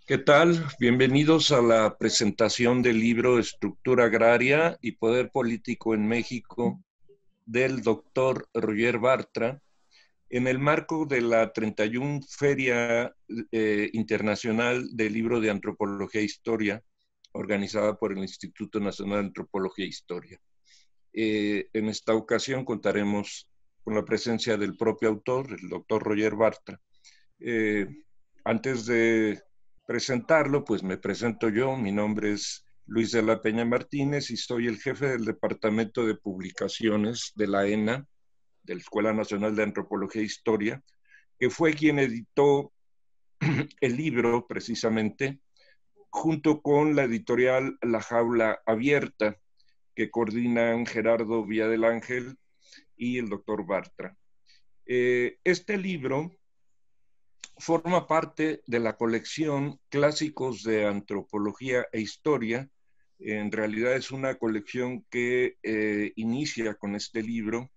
¿Qué tal? Bienvenidos a la presentación del libro Estructura Agraria y Poder Político en México del doctor Roger Bartra, en el marco de la 31 Feria Internacional del Libro de Antropología e Historia, organizada por el Instituto Nacional de Antropología e Historia. En esta ocasión contaremos con la presencia del propio autor, el doctor Roger Bartra. Eh, Antes de presentarlo, pues me presento yo. Mi nombre es Luis de la Peña Martínez y soy el jefe del Departamento de Publicaciones de la ENA, de la Escuela Nacional de Antropología e Historia, que fue quien editó el libro precisamente, junto con la editorial La Jaula Abierta, que coordinan Gerardo Villa del Ángel y el doctor Bartra. Este libro forma parte de la colección Clásicos de Antropología e Historia. En realidad es una colección que inicia con este libro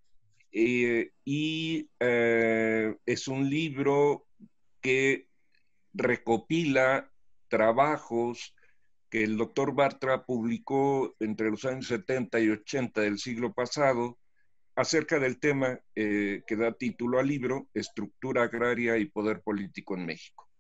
es un libro que recopila trabajos que el doctor Bartra publicó entre los años 70 y 80 del siglo pasado acerca del tema que da título al libro, Estructura Agraria y Poder Político en México.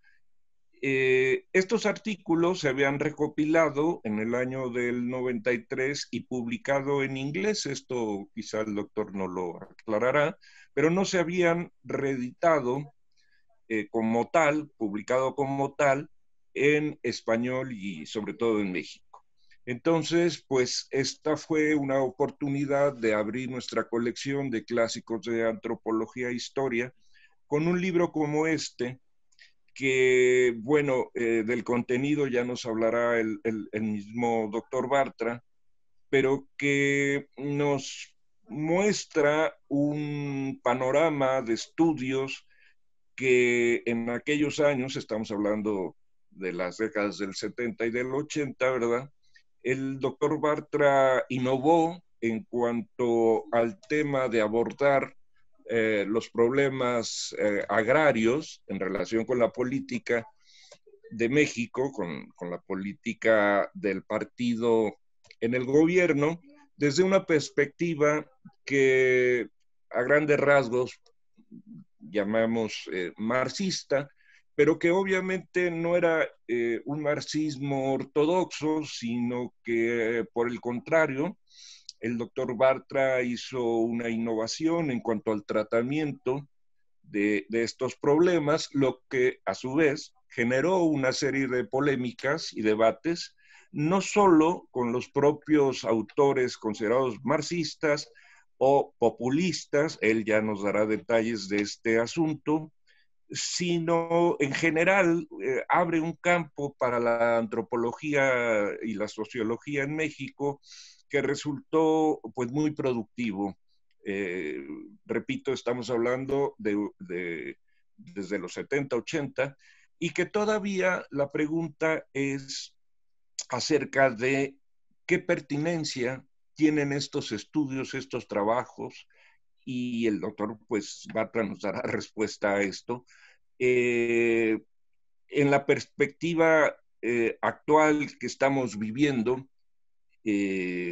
Estos artículos se habían recopilado en el año del 93 y publicado en inglés, esto quizá el doctor no lo aclarará, pero no se habían reeditado como tal, publicado como tal, en español y sobre todo en México. Entonces, pues esta fue una oportunidad de abrir nuestra colección de clásicos de antropología e historia con un libro como este, que, bueno, del contenido ya nos hablará el mismo doctor Bartra, pero que nos muestra un panorama de estudios que en aquellos años, estamos hablando de las décadas del 70 y del 80, ¿verdad? El doctor Bartra innovó en cuanto al tema de abordar los problemas agrarios en relación con la política de México, con la política del partido en el gobierno, desde una perspectiva que a grandes rasgos llamamos marxista, pero que obviamente no era un marxismo ortodoxo, sino que por el contrario, el doctor Bartra hizo una innovación en cuanto al tratamiento de estos problemas, lo que a su vez generó una serie de polémicas y debates, no solo con los propios autores considerados marxistas o populistas, él ya nos dará detalles de este asunto, sino en general abre un campo para la antropología y la sociología en México que resultó pues muy productivo. Eh, Repito, estamos hablando desde los 70, 80, y que todavía la pregunta es acerca de qué pertinencia tienen estos estudios, estos trabajos, y el doctor pues Bartra nos dará respuesta a esto. Eh, en la perspectiva actual que estamos viviendo, eh,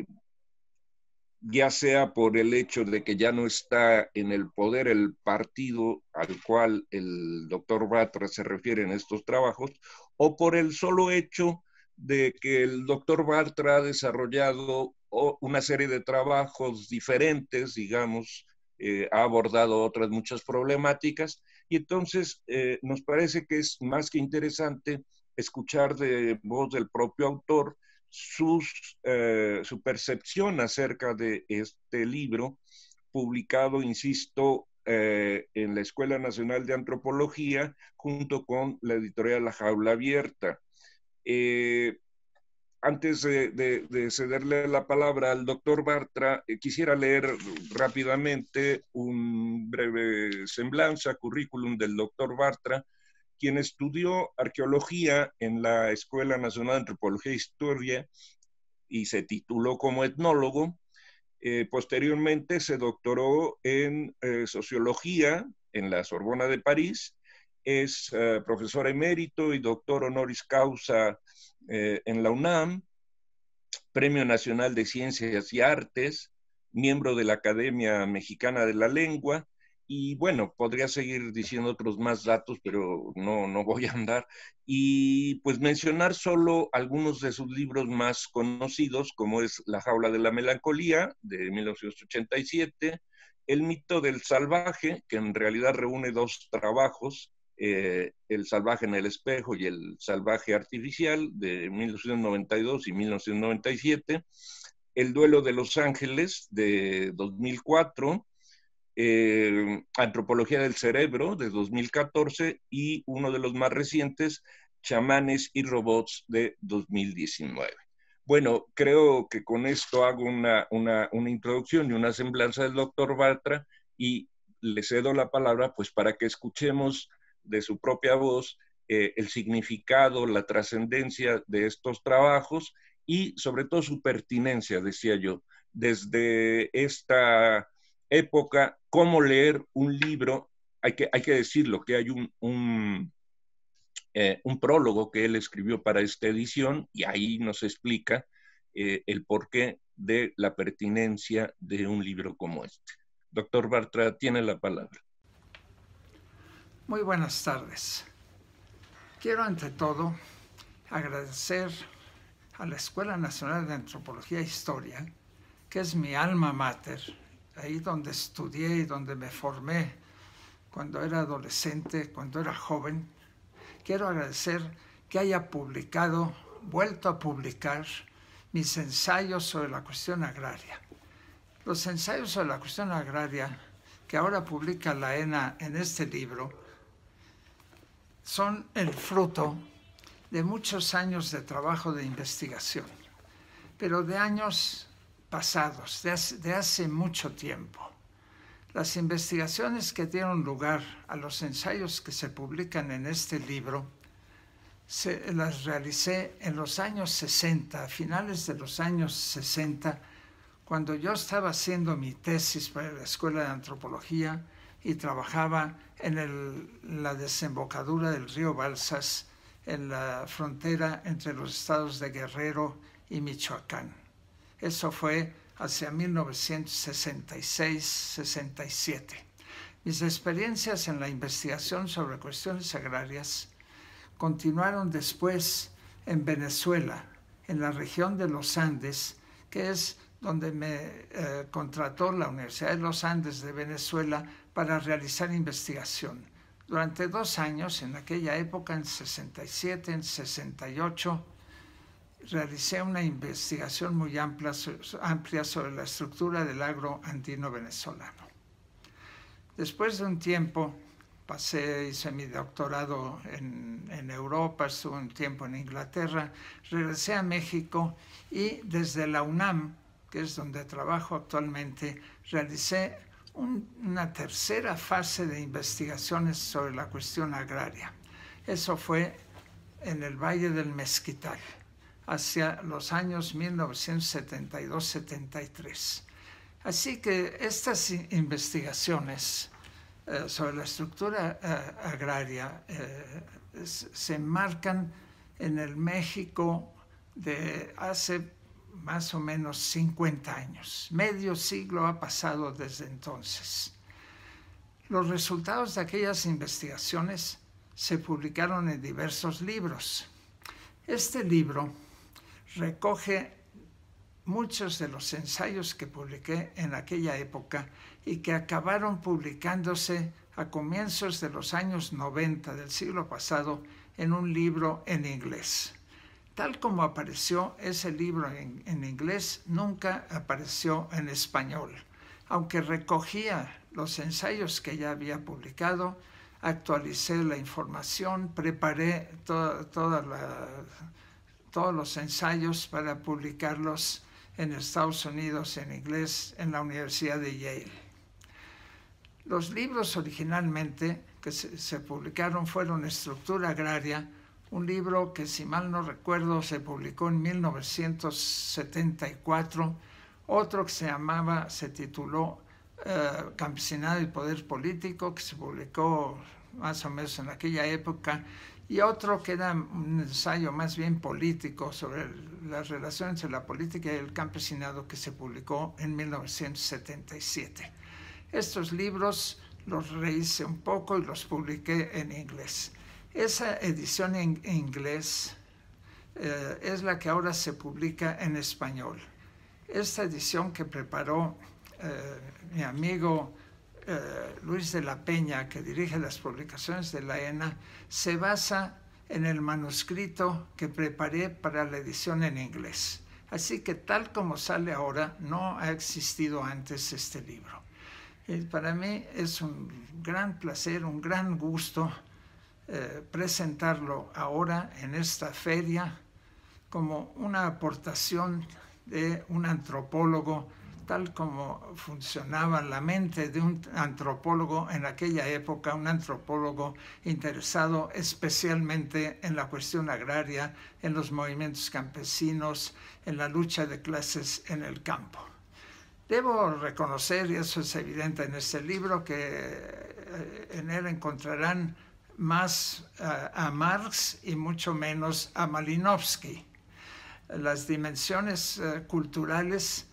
ya sea por el hecho de que ya no está en el poder el partido al cual el doctor Bartra se refiere en estos trabajos, o por el solo hecho de que el doctor Bartra ha desarrollado una serie de trabajos diferentes, digamos, ha abordado otras muchas problemáticas, y entonces nos parece que es más que interesante escuchar de voz del propio autor su percepción acerca de este libro, publicado, insisto, en la Escuela Nacional de Antropología, junto con la editorial La Jaula Abierta. Eh, Antes de cederle la palabra al doctor Bartra, quisiera leer rápidamente un breve semblanza, currículum del doctor Bartra, quien estudió arqueología en la Escuela Nacional de Antropología e Historia y se tituló como etnólogo. Posteriormente se doctoró en sociología en la Sorbona de París es profesor emérito y doctor honoris causa en la UNAM, Premio Nacional de Ciencias y Artes, miembro de la Academia Mexicana de la Lengua, y bueno, podría seguir diciendo otros más datos, pero no voy a andar. Y pues mencionar solo algunos de sus libros más conocidos, como es La Jaula de la Melancolía, de 1987, El Mito del Salvaje, que en realidad reúne dos trabajos, El Salvaje en el Espejo y El Salvaje Artificial, de 1992 y 1997, El Duelo de los Ángeles, de 2004, Antropología del Cerebro, de 2014, y uno de los más recientes, Chamanes y Robots, de 2019. Bueno, creo que con esto hago una introducción y una semblanza del doctor Bartra, y le cedo la palabra pues para que escuchemos de su propia voz el significado, la trascendencia de estos trabajos y sobre todo su pertinencia, decía yo, desde esta época, cómo leer un libro. Hay que decirlo, que hay un prólogo que él escribió para esta edición y ahí nos explica el porqué de la pertinencia de un libro como este. Doctor Bartra, tiene la palabra. Muy buenas tardes. Quiero ante todo agradecer a la Escuela Nacional de Antropología e Historia, que es mi alma mater, ahí donde estudié y donde me formé cuando era adolescente, cuando era joven. Quiero agradecer que haya vuelto a publicar mis ensayos sobre la cuestión agraria. Los ensayos sobre la cuestión agraria que ahora publica la ENA en este libro son el fruto de muchos años de trabajo de investigación, pero de años pasados, de hace mucho tiempo. Las investigaciones que dieron lugar a los ensayos que se publican en este libro las realicé en los años 60, a finales de los años 60, cuando yo estaba haciendo mi tesis para la Escuela de Antropología y trabajaba en la desembocadura del río Balsas, en la frontera entre los estados de Guerrero y Michoacán. Eso fue hacia 1966-67. Mis experiencias en la investigación sobre cuestiones agrarias continuaron después en Venezuela, en la región de los Andes, que es donde me contrató la Universidad de los Andes de Venezuela para realizar investigación. Durante 2 años, en aquella época, en 67, en 68, realicé una investigación muy amplia sobre la estructura del agro andino venezolano. Después de un tiempo, hice mi doctorado en Europa, estuve un tiempo en Inglaterra, regresé a México y desde la UNAM, que es donde trabajo actualmente, realicé una tercera fase de investigaciones sobre la cuestión agraria. Eso fue en el Valle del Mezquital, hacia los años 1972-73. Así que estas investigaciones sobre la estructura agraria se enmarcan en el México de hace más o menos 50 años. Medio siglo ha pasado desde entonces. Los resultados de aquellas investigaciones se publicaron en diversos libros. Este libro recoge muchos de los ensayos que publiqué en aquella época y que acabaron publicándose a comienzos de los años 90 del siglo pasado en un libro en inglés. Tal como apareció ese libro en inglés, nunca apareció en español, aunque recogía los ensayos que ya había publicado, actualicé la información, preparé todos los ensayos para publicarlos en Estados Unidos en inglés en la Universidad de Yale. Los libros originalmente que se publicaron fueron Estructura Agraria, un libro que, si mal no recuerdo, se publicó en 1974, otro que se tituló Campesinado y Poder Político, que se publicó más o menos en aquella época, y otro que era un ensayo más bien político sobre las relaciones entre la política y el campesinado, que se publicó en 1977. Estos libros los rehice un poco y los publiqué en inglés. Esa edición en inglés es la que ahora se publica en español. Esta edición que preparó mi amigo Luis de la Peña, que dirige las publicaciones de la ENA, se basa en el manuscrito que preparé para la edición en inglés. Así que tal como sale ahora, no ha existido antes este libro. Y para mí es un gran placer, un gran gusto presentarlo ahora en esta feria como una aportación de un antropólogo, tal como funcionaba la mente de un antropólogo en aquella época, un antropólogo interesado especialmente en la cuestión agraria, en los movimientos campesinos, en la lucha de clases en el campo. Debo reconocer, y eso es evidente en este libro, que en él encontrarán más a Marx y mucho menos a Malinowski. Las dimensiones culturales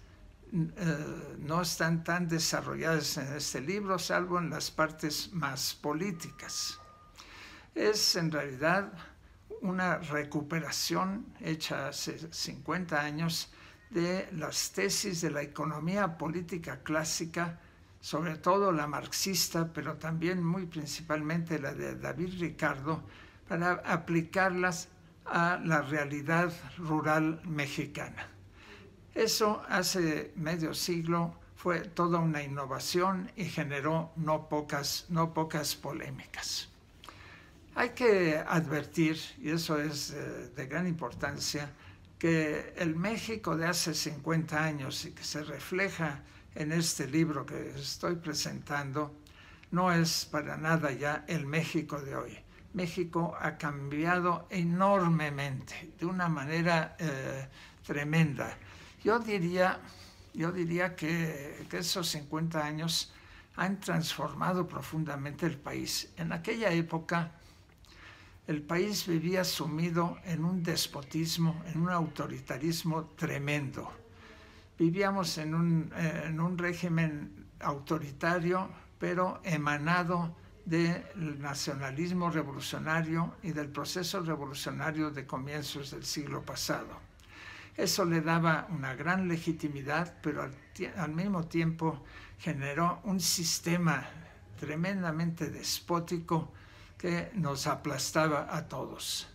no están tan desarrolladas en este libro, salvo en las partes más políticas. Es en realidad una recuperación hecha hace 50 años de las tesis de la economía política clásica, sobre todo la marxista, pero también muy principalmente la de David Ricardo, para aplicarlas a la realidad rural mexicana. Eso hace medio siglo fue toda una innovación y generó no pocas polémicas. Hay que advertir, y eso es de gran importancia, que el México de hace 50 años y que se refleja en este libro que estoy presentando, no es para nada ya el México de hoy. México ha cambiado enormemente, de una manera tremenda. Yo diría que esos 50 años han transformado profundamente el país. En aquella época, el país vivía sumido en un despotismo, en un autoritarismo tremendo. Vivíamos en un régimen autoritario, pero emanado del nacionalismo revolucionario y del proceso revolucionario de comienzos del siglo pasado. Eso le daba una gran legitimidad, pero al mismo tiempo generó un sistema tremendamente despótico que nos aplastaba a todos.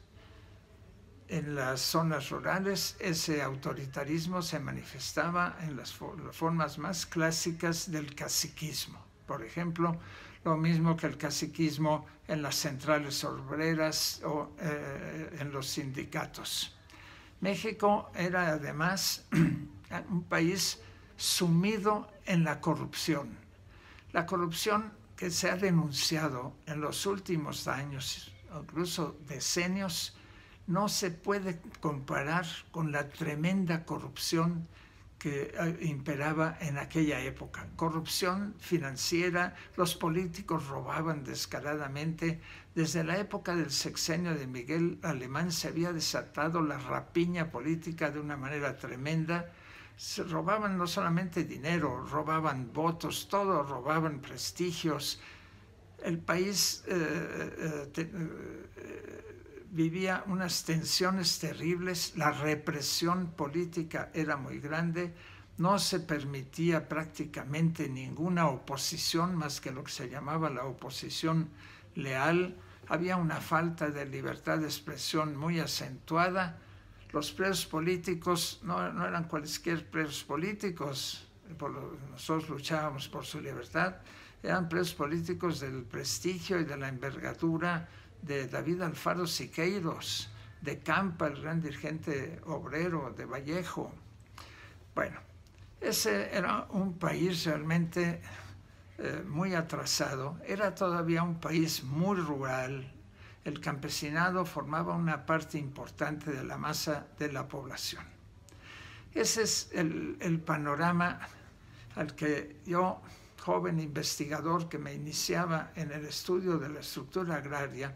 En las zonas rurales, ese autoritarismo se manifestaba en las formas más clásicas del caciquismo. Por ejemplo, lo mismo que el caciquismo en las centrales obreras o en los sindicatos. México era además un país sumido en la corrupción. La corrupción que se ha denunciado en los últimos años, incluso decenios, no se puede comparar con la tremenda corrupción que imperaba en aquella época. Corrupción financiera, los políticos robaban descaradamente. Desde la época del sexenio de Miguel Alemán se había desatado la rapiña política de una manera tremenda. Se robaban no solamente dinero, robaban votos, todo, robaban prestigios. El país vivía unas tensiones terribles, la represión política era muy grande, no se permitía prácticamente ninguna oposición más que lo que se llamaba la oposición leal, había una falta de libertad de expresión muy acentuada, los presos políticos no eran cualquier presos políticos, nosotros luchábamos por su libertad, eran presos políticos del prestigio y de la envergadura de David Alfaro Siqueiros, de Campa, el gran dirigente obrero, de Vallejo. Bueno, ese era un país realmente muy atrasado, era todavía un país muy rural, el campesinado formaba una parte importante de la masa de la población. Ese es el panorama al que yo, joven investigador que me iniciaba en el estudio de la estructura agraria,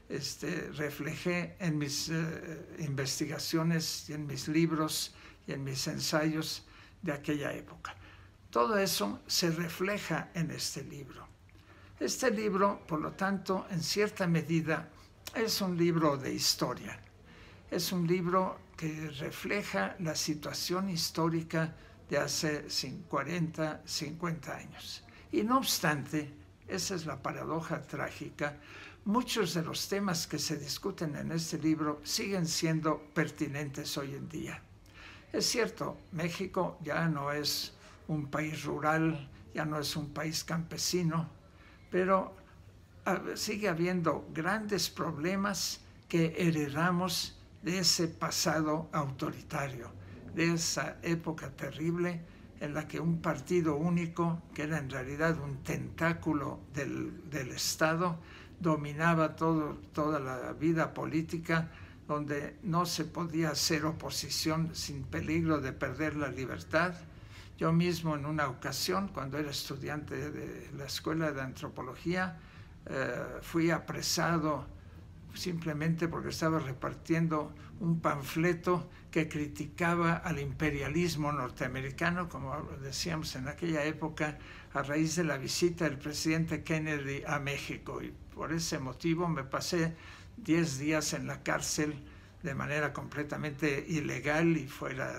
reflejé en mis investigaciones y en mis libros y en mis ensayos de aquella época. Todo eso se refleja en este libro. Este libro, por lo tanto, en cierta medida, es un libro de historia. Es un libro que refleja la situación histórica de hace 40, 50 años. Y no obstante, esa es la paradoja trágica, muchos de los temas que se discuten en este libro siguen siendo pertinentes hoy en día. Es cierto, México ya no es un país rural, ya no es un país campesino, pero sigue habiendo grandes problemas que heredamos de ese pasado autoritario, de esa época terrible en la que un partido único, que era en realidad un tentáculo del Estado, dominaba toda la vida política, donde no se podía hacer oposición sin peligro de perder la libertad. Yo mismo en una ocasión, cuando era estudiante de la Escuela de Antropología, fui apresado simplemente porque estaba repartiendo un panfleto que criticaba al imperialismo norteamericano, como decíamos en aquella época, a raíz de la visita del presidente Kennedy a México. Y por ese motivo me pasé 10 días en la cárcel de manera completamente ilegal y fuera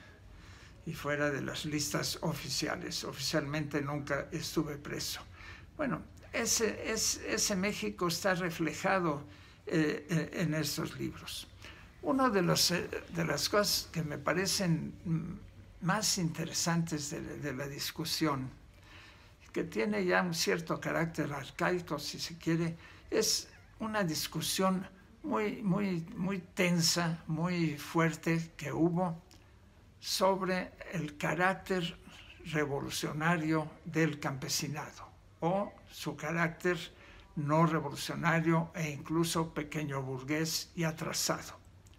de las listas oficiales. Oficialmente nunca estuve preso. Bueno, ese México está reflejado en estos libros. Una de las cosas que me parecen más interesantes de la discusión, que tiene ya un cierto carácter arcaico, si se quiere, es una discusión muy tensa, muy fuerte que hubo sobre el carácter revolucionario del campesinado o su carácter no revolucionario e incluso pequeño burgués y atrasado.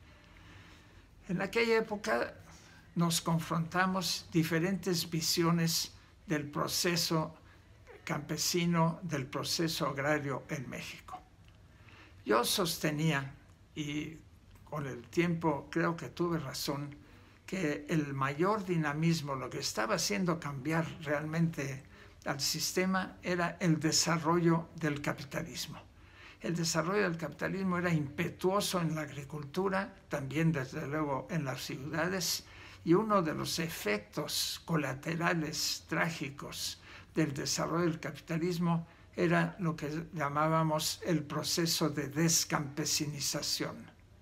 En aquella época nos confrontamos diferentes visiones del proceso campesino, del proceso agrario en México. Yo sostenía, y con el tiempo creo que tuve razón, que el mayor dinamismo, lo que estaba haciendo cambiar realmente al sistema, era el desarrollo del capitalismo. El desarrollo del capitalismo era impetuoso en la agricultura, también desde luego en las ciudades, y uno de los efectos colaterales trágicos del desarrollo del capitalismo era lo que llamábamos el proceso de descampesinización.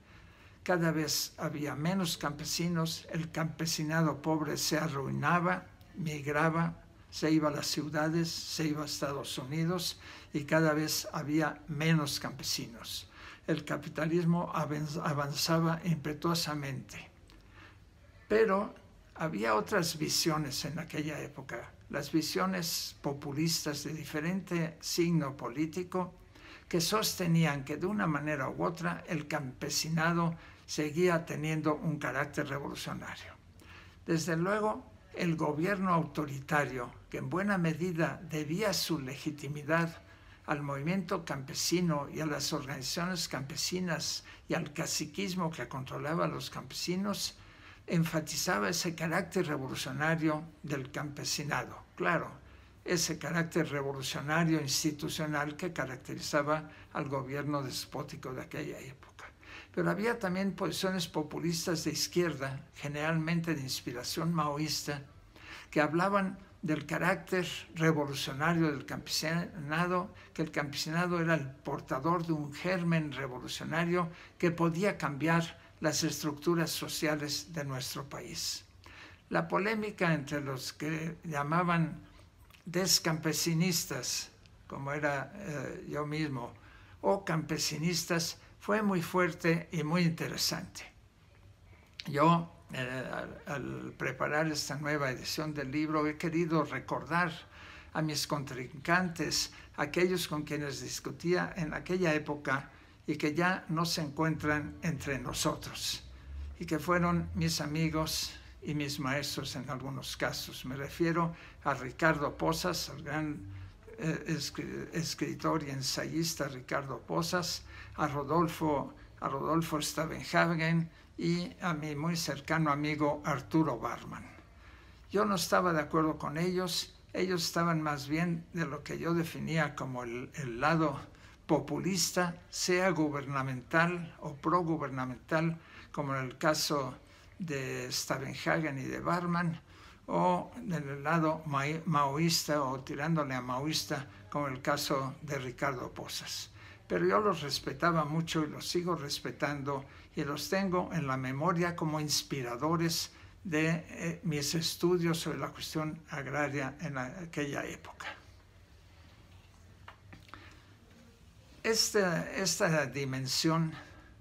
Cada vez había menos campesinos, el campesinado pobre se arruinaba, migraba, se iba a las ciudades, se iba a Estados Unidos y cada vez había menos campesinos. El capitalismo avanzaba impetuosamente. Pero había otras visiones en aquella época, las visiones populistas de diferente signo político, que sostenían que de una manera u otra el campesinado seguía teniendo un carácter revolucionario. Desde luego, el gobierno autoritario, que en buena medida debía su legitimidad al movimiento campesino y a las organizaciones campesinas y al caciquismo que controlaba a los campesinos, enfatizaba ese carácter revolucionario del campesinado. Claro, ese carácter revolucionario institucional que caracterizaba al gobierno despótico de aquella época. Pero había también posiciones populistas de izquierda, generalmente de inspiración maoísta, que hablaban del carácter revolucionario del campesinado, que el campesinado era el portador de un germen revolucionario que podía cambiar las estructuras sociales de nuestro país. La polémica entre los que llamaban descampesinistas, como era yo mismo, o campesinistas, fue muy fuerte y muy interesante. Yo, al preparar esta nueva edición del libro, he querido recordar a mis contrincantes, aquellos con quienes discutía en aquella época y que ya no se encuentran entre nosotros, y que fueron mis amigos y mis maestros en algunos casos. Me refiero a Ricardo Posas, el gran escritor y ensayista Ricardo Posas, a Rodolfo Staubenhagen y a mi muy cercano amigo Arturo Barman. Yo no estaba de acuerdo con ellos estaban más bien de lo que yo definía como el lado populista, sea gubernamental o progubernamental, como en el caso de Staubenhagen y de Barman, o del lado maoísta o tirándole a maoísta, como el caso de Ricardo Posas. Pero yo los respetaba mucho y los sigo respetando y los tengo en la memoria como inspiradores de mis estudios sobre la cuestión agraria en aquella época. Esta dimensión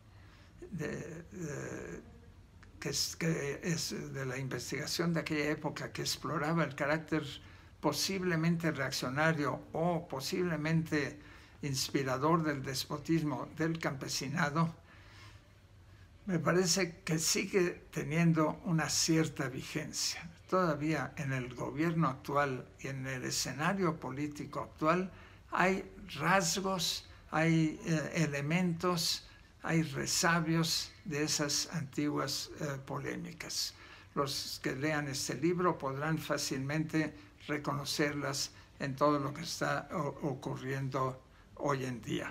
que es de la investigación de aquella época, que exploraba el carácter posiblemente reaccionario o posiblemente inspirador del despotismo del campesinado, me parece que sigue teniendo una cierta vigencia. Todavía en el gobierno actual y en el escenario político actual hay rasgos, hay elementos, hay resabios de esas antiguas polémicas. Los que lean este libro podrán fácilmente reconocerlas en todo lo que está ocurriendo hoy en día.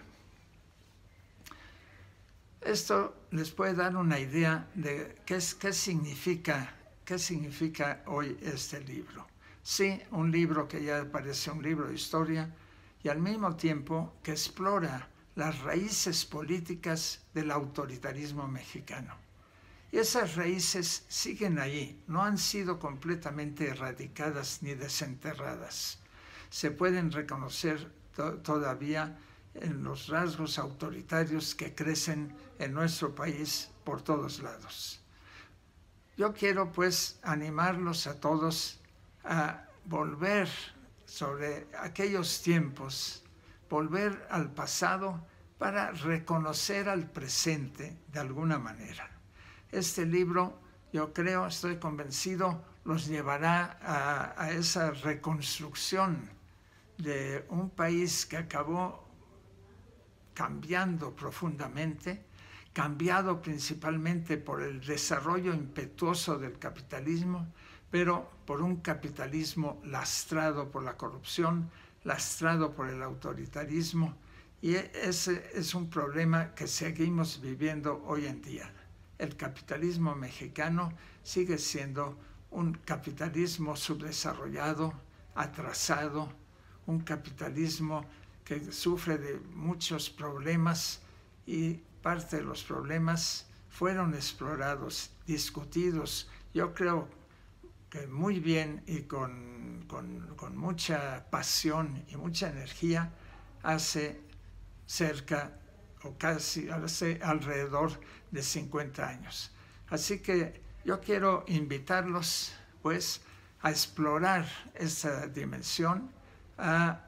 Esto les puede dar una idea de qué significa hoy este libro. Sí, un libro que ya parece un libro de historia y al mismo tiempo que explora las raíces políticas del autoritarismo mexicano. Y esas raíces siguen ahí, no han sido completamente erradicadas ni desenterradas. Se pueden reconocer todavía en los rasgos autoritarios que crecen en nuestro país por todos lados. Yo quiero pues animarlos a todos a volver sobre aquellos tiempos, volver al pasado para reconocer al presente de alguna manera. Este libro, yo creo, estoy convencido, los llevará a esa reconstrucción de un país que acabó cambiando profundamente, cambiado principalmente por el desarrollo impetuoso del capitalismo, pero por un capitalismo lastrado por la corrupción, lastrado por el autoritarismo, y ese es un problema que seguimos viviendo hoy en día. El capitalismo mexicano sigue siendo un capitalismo subdesarrollado, atrasado, un capitalismo que sufre de muchos problemas y parte de los problemas fueron explorados, discutidos, yo creo que muy bien y con mucha pasión y mucha energía hace cerca o casi hace alrededor de 50 años. Así que yo quiero invitarlos pues a explorar esta dimensión, a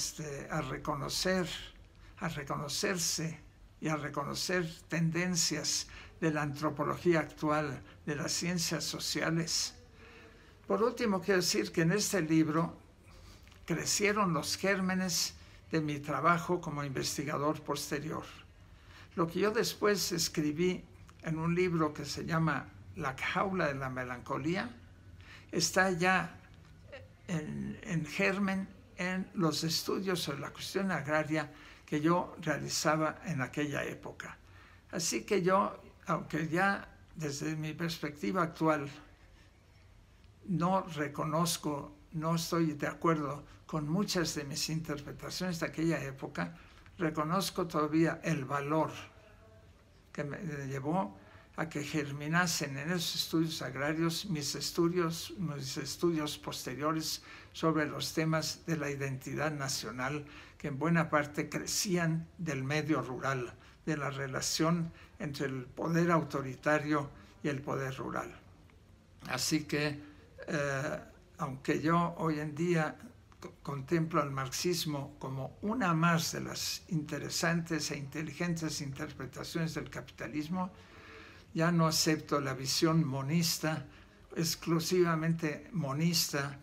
reconocerse y a reconocer tendencias de la antropología actual, de las ciencias sociales. Por último, quiero decir que en este libro crecieron los gérmenes de mi trabajo como investigador posterior. Lo que yo después escribí en un libro que se llama La jaula de la melancolía está ya en germen en los estudios sobre la cuestión agraria que yo realizaba en aquella época. Así que yo, aunque ya desde mi perspectiva actual no reconozco, no estoy de acuerdo con muchas de mis interpretaciones de aquella época, reconozco todavía el valor que me llevó a que germinasen en esos estudios agrarios mis estudios posteriores sobre los temas de la identidad nacional, que en buena parte crecían del medio rural, de la relación entre el poder autoritario y el poder rural. Así que, aunque yo hoy en día contemplo al marxismo como una más de las interesantes e inteligentes interpretaciones del capitalismo, ya no acepto la visión monista exclusivamente monista,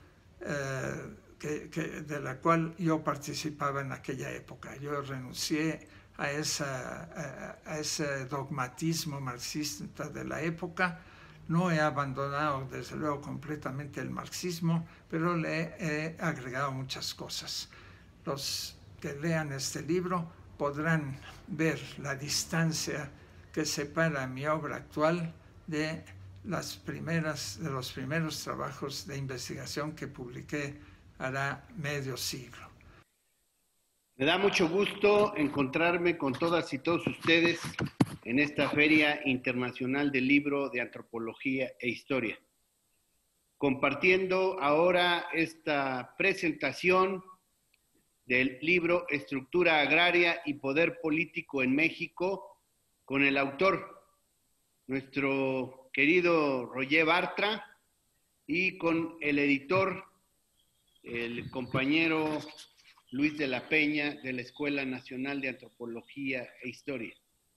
de la cual yo participaba en aquella época. Yo renuncié a ese dogmatismo marxista de la época. No he abandonado, desde luego, completamente el marxismo, pero le he agregado muchas cosas. Los que lean este libro podrán ver la distancia que separa mi obra actual de los primeros trabajos de investigación que publiqué hará medio siglo. Me da mucho gusto encontrarme con todas y todos ustedes en esta Feria Internacional del Libro de Antropología e Historia, compartiendo ahora esta presentación del libro Estructura Agraria y Poder Político en México con el autor, nuestro querido Roger Bartra, y con el editor, el compañero Luis de la Peña, de la Escuela Nacional de Antropología e Historia.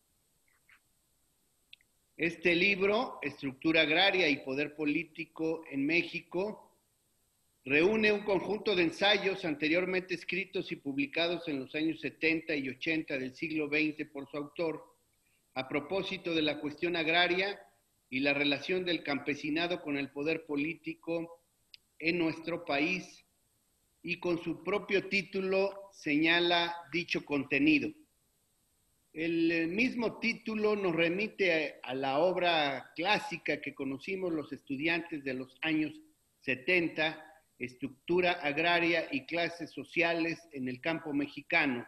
Este libro, Estructura Agraria y Poder Político en México, reúne un conjunto de ensayos anteriormente escritos y publicados en los años 70 y 80 del siglo XX por su autor, a propósito de la cuestión agraria y la relación del campesinado con el poder político en nuestro país, y con su propio título señala dicho contenido. El mismo título nos remite a la obra clásica que conocimos los estudiantes de los años 70, Estructura Agraria y Clases Sociales en el Campo Mexicano,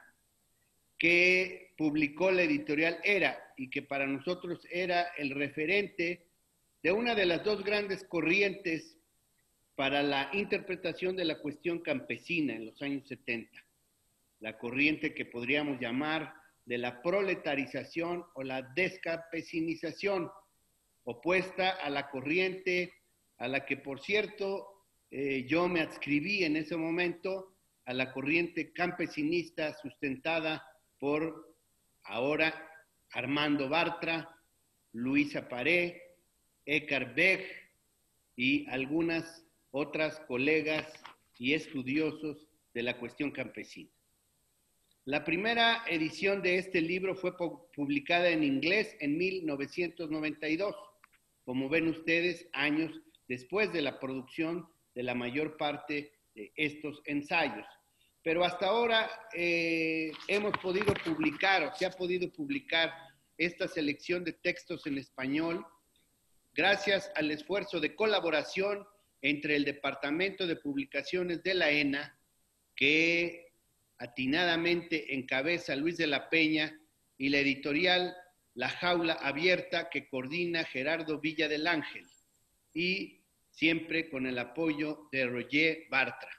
que publicó la editorial Era y que para nosotros era el referente de una de las dos grandes corrientes para la interpretación de la cuestión campesina en los años 70. La corriente que podríamos llamar de la proletarización o la descampesinización, opuesta a la corriente a la que, por cierto, yo me adscribí en ese momento, a la corriente campesinista sustentada por ahora Armando Bartra, Luisa Paré, Eckhart Beck y algunas otras colegas y estudiosos de la cuestión campesina. La primera edición de este libro fue publicada en inglés en 1992, como ven ustedes, años después de la producción de la mayor parte de estos ensayos. Pero hasta ahora se ha podido publicar esta selección de textos en español gracias al esfuerzo de colaboración entre el Departamento de Publicaciones de la ENA, que atinadamente encabeza Luis de la Peña, y la editorial La Jaula Abierta, que coordina Gerardo Villa del Ángel, y siempre con el apoyo de Roger Bartra.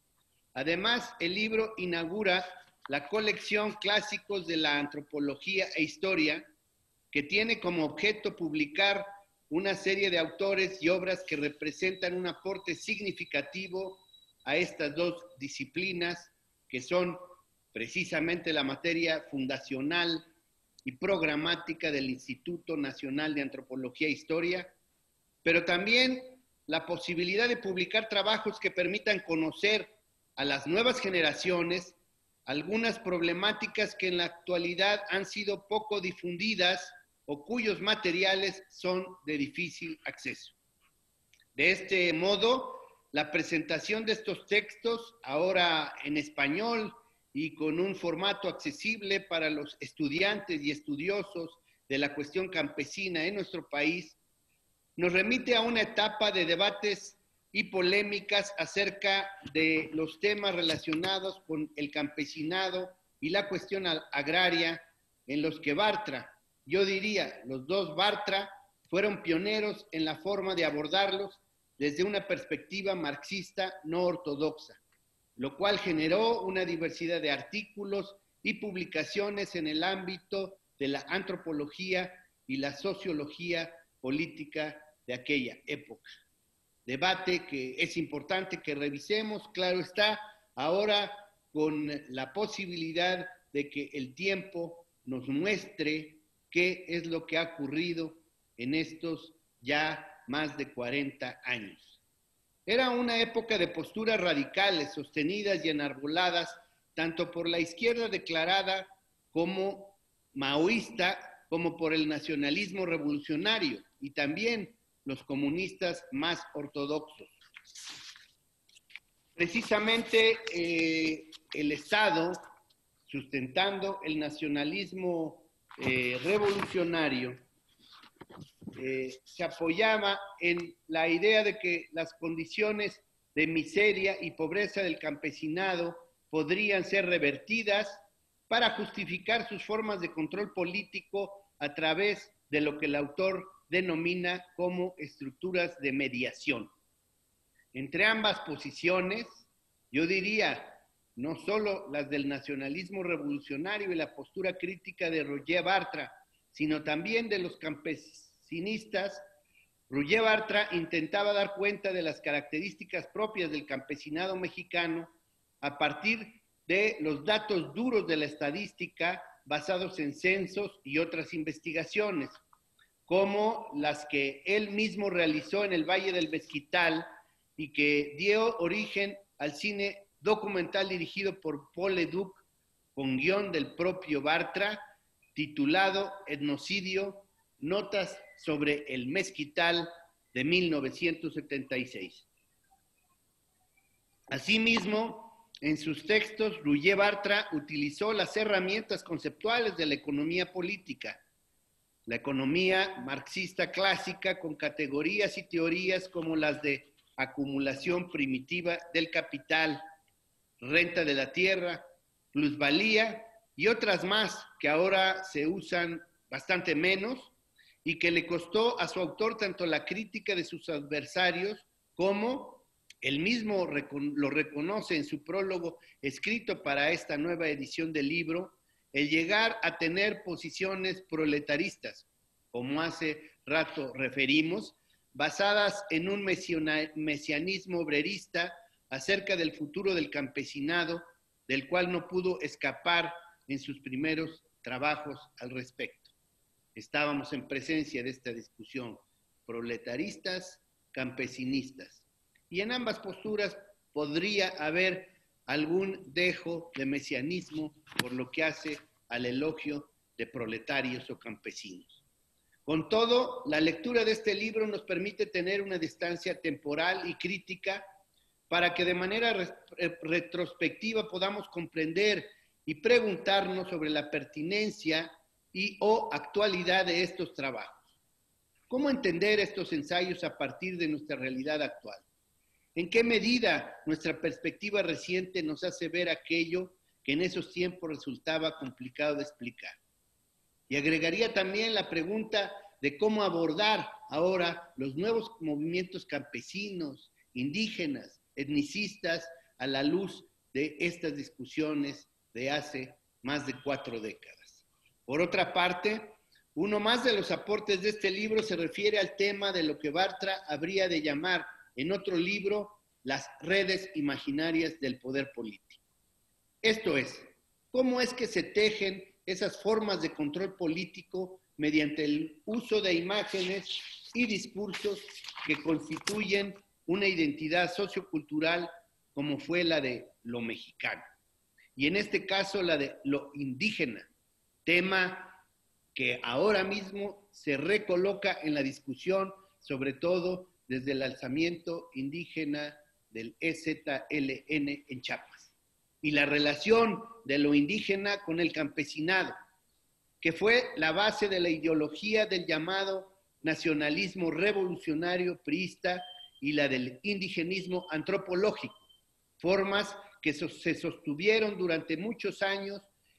Además, el libro inaugura la colección Clásicos de la Antropología e Historia, que tiene como objeto publicar una serie de autores y obras que representan un aporte significativo a estas dos disciplinas, que son precisamente la materia fundacional y programática del Instituto Nacional de Antropología e Historia, pero también la posibilidad de publicar trabajos que permitan conocer a las nuevas generaciones algunas problemáticas que en la actualidad han sido poco difundidas o cuyos materiales son de difícil acceso. De este modo, la presentación de estos textos, ahora en español y con un formato accesible para los estudiantes y estudiosos de la cuestión campesina en nuestro país, nos remite a una etapa de debates y polémicas acerca de los temas relacionados con el campesinado y la cuestión agraria, en los que Bartra, yo diría, los dos Bartra, fueron pioneros en la forma de abordarlos desde una perspectiva marxista no ortodoxa, lo cual generó una diversidad de artículos y publicaciones en el ámbito de la antropología y la sociología política de aquella época. Debate que es importante que revisemos, claro está, ahora con la posibilidad de que el tiempo nos muestre qué es lo que ha ocurrido en estos ya más de 40 años. Era una época de posturas radicales, sostenidas y enarboladas tanto por la izquierda declarada como maoísta, como por el nacionalismo revolucionario y también los comunistas más ortodoxos. Precisamente el Estado, sustentando el nacionalismo revolucionario, se apoyaba en la idea de que las condiciones de miseria y pobreza del campesinado podrían ser revertidas para justificar sus formas de control político a través de lo que el autor denomina como estructuras de mediación. Entre ambas posiciones, yo diría, no solo las del nacionalismo revolucionario y la postura crítica de Roger Bartra, sino también de los campesinistas, Roger Bartra intentaba dar cuenta de las características propias del campesinado mexicano a partir de los datos duros de la estadística basados en censos y otras investigaciones, como las que él mismo realizó en el Valle del Mezquital y que dio origen al cine documental dirigido por Paul Leduc con guión del propio Bartra, titulado Etnocidio, Notas sobre el Mezquital de 1976. Asimismo, en sus textos, Roger Bartra utilizó las herramientas conceptuales de la economía política, la economía marxista clásica con categorías y teorías como las de acumulación primitiva del capital, renta de la tierra, plusvalía y otras más que ahora se usan bastante menos y que le costó a su autor tanto la crítica de sus adversarios como él mismo lo reconoce en su prólogo escrito para esta nueva edición del libro, el llegar a tener posiciones proletaristas, como hace rato referimos, basadas en un mesianismo obrerista acerca del futuro del campesinado, del cual no pudo escapar en sus primeros trabajos al respecto. Estábamos en presencia de esta discusión, proletaristas, campesinistas. Y en ambas posturas podría haber algún dejo de mesianismo por lo que hace al elogio de proletarios o campesinos. Con todo, la lectura de este libro nos permite tener una distancia temporal y crítica para que de manera retrospectiva podamos comprender y preguntarnos sobre la pertinencia y o actualidad de estos trabajos. ¿Cómo entender estos ensayos a partir de nuestra realidad actual? ¿En qué medida nuestra perspectiva reciente nos hace ver aquello que en esos tiempos resultaba complicado de explicar? Y agregaría también la pregunta de cómo abordar ahora los nuevos movimientos campesinos, indígenas, etnicistas, a la luz de estas discusiones de hace más de 4 décadas. Por otra parte, uno más de los aportes de este libro se refiere al tema de lo que Bartra habría de llamar en otro libro, las redes imaginarias del poder político. Esto es, ¿cómo es que se tejen esas formas de control político mediante el uso de imágenes y discursos que constituyen una identidad sociocultural como fue la de lo mexicano? Y en este caso la de lo indígena, tema que ahora mismo se recoloca en la discusión, sobre todo desde el alzamiento indígena del EZLN en Chiapas, y la relación de lo indígena con el campesinado, que fue la base de la ideología del llamado nacionalismo revolucionario priista y la del indigenismo antropológico, formas que se sostuvieron durante muchos años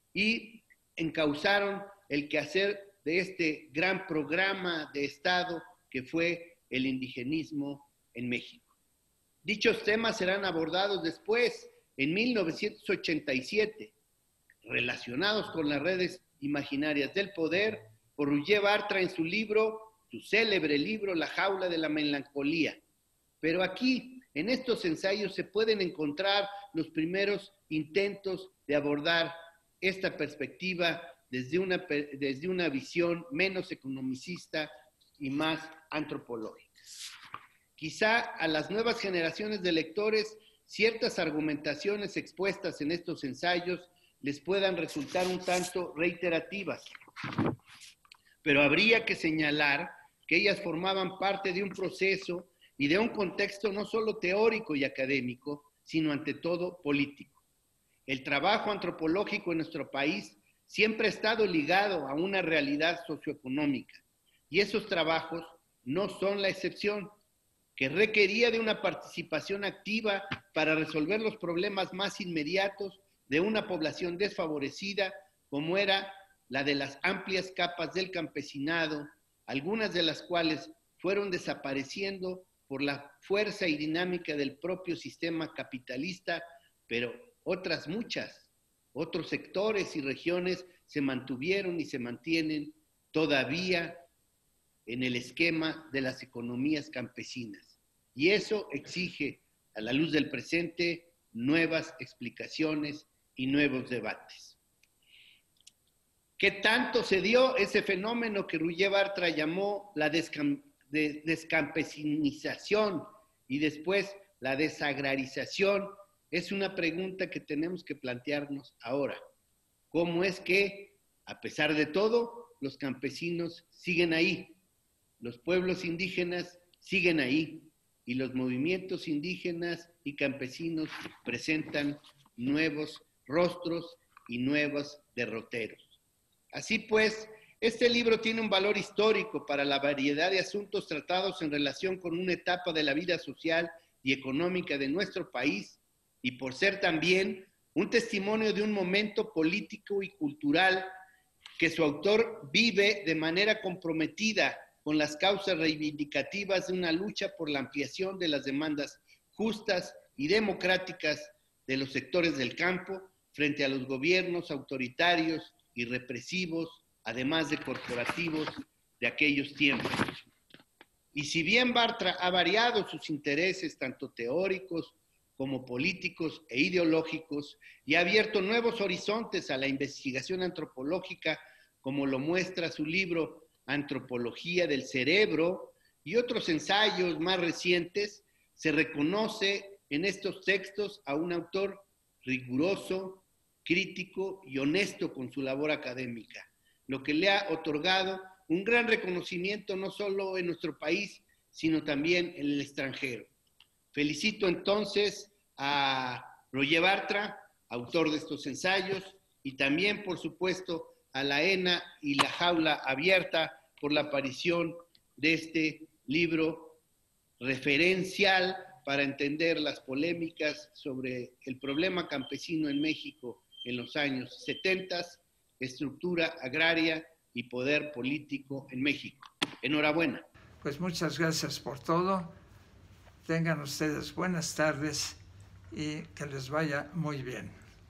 y encauzaron el quehacer de este gran programa de Estado que fue el indigenismo en México. Dichos temas serán abordados después, en 1987, relacionados con las redes imaginarias del poder, por Roger Bartra en su célebre libro, La jaula de la melancolía. Pero aquí, en estos ensayos, se pueden encontrar los primeros intentos de abordar esta perspectiva desde una visión menos economicista y más antropológicas. Quizá a las nuevas generaciones de lectores ciertas argumentaciones expuestas en estos ensayos les puedan resultar un tanto reiterativas, pero habría que señalar que ellas formaban parte de un proceso y de un contexto no solo teórico y académico, sino ante todo político. El trabajo antropológico en nuestro país siempre ha estado ligado a una realidad socioeconómica, y esos trabajos no son la excepción, que requería de una participación activa para resolver los problemas más inmediatos de una población desfavorecida, como era la de las amplias capas del campesinado, algunas de las cuales fueron desapareciendo por la fuerza y dinámica del propio sistema capitalista, pero otras muchas, otros sectores y regiones se mantuvieron y se mantienen todavía en el esquema de las economías campesinas. Y eso exige, a la luz del presente, nuevas explicaciones y nuevos debates. ¿Qué tanto se dio ese fenómeno que Roger Bartra llamó la descampesinización y después la desagrarización? Es una pregunta que tenemos que plantearnos ahora. ¿Cómo es que, a pesar de todo, los campesinos siguen ahí? Los pueblos indígenas siguen ahí y los movimientos indígenas y campesinos presentan nuevos rostros y nuevos derroteros. Así pues, este libro tiene un valor histórico para la variedad de asuntos tratados en relación con una etapa de la vida social y económica de nuestro país, y por ser también un testimonio de un momento político y cultural que su autor vive de manera comprometida con las causas reivindicativas de una lucha por la ampliación de las demandas justas y democráticas de los sectores del campo frente a los gobiernos autoritarios y represivos, además de corporativos, de aquellos tiempos. Y si bien Bartra ha variado sus intereses, tanto teóricos como políticos e ideológicos, y ha abierto nuevos horizontes a la investigación antropológica, como lo muestra su libro Antropología del Cerebro y otros ensayos más recientes, se reconoce en estos textos a un autor riguroso, crítico y honesto con su labor académica, lo que le ha otorgado un gran reconocimiento no solo en nuestro país, sino también en el extranjero. Felicito entonces a Roger Bartra, autor de estos ensayos, y también, por supuesto, a la ENA y la Jaula Abierta por la aparición de este libro referencial para entender las polémicas sobre el problema campesino en México en los años 70, estructura agraria y poder político en México. Enhorabuena. Pues muchas gracias por todo. Tengan ustedes buenas tardes y que les vaya muy bien.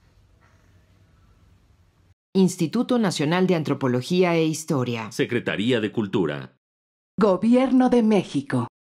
Instituto Nacional de Antropología e Historia. Secretaría de Cultura. Gobierno de México.